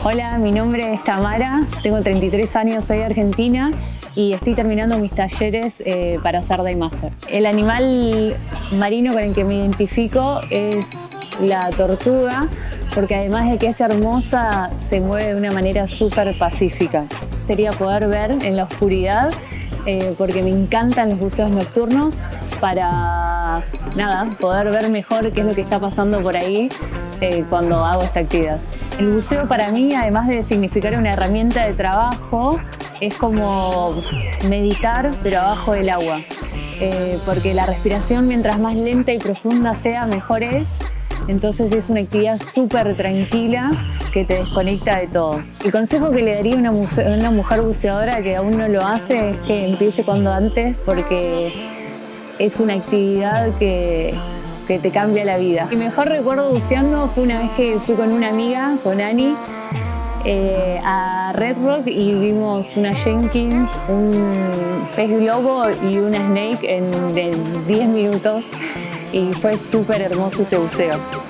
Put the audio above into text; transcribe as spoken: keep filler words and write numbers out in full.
Hola, mi nombre es Tamara, tengo treinta y tres años, soy argentina y estoy terminando mis talleres eh, para hacer Dive Master. El animal marino con el que me identifico es la tortuga, porque además de que es hermosa, se mueve de una manera súper pacífica. Sería poder ver en la oscuridad, eh, porque me encantan los buceos nocturnos, para nada, poder ver mejor qué es lo que está pasando por ahí eh, cuando hago esta actividad. El buceo para mí, además de significar una herramienta de trabajo, es como meditar pero abajo del agua, eh, porque la respiración mientras más lenta y profunda sea, mejor es. Entonces es una actividad súper tranquila que te desconecta de todo. El consejo que le daría a una, una mujer buceadora que aún no lo hace es que empiece cuando antes, porque es una actividad que, que te cambia la vida. Mi mejor recuerdo buceando fue una vez que fui con una amiga, con Ani, eh, a Red Rock y vimos una Jenkins, un pez globo y una snake en, en diez minutos y fue súper hermoso ese buceo.